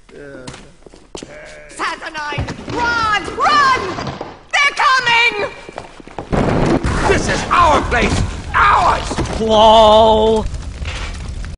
Saturnine! Run! Run! They're coming! This is our place! Ours! Whoa!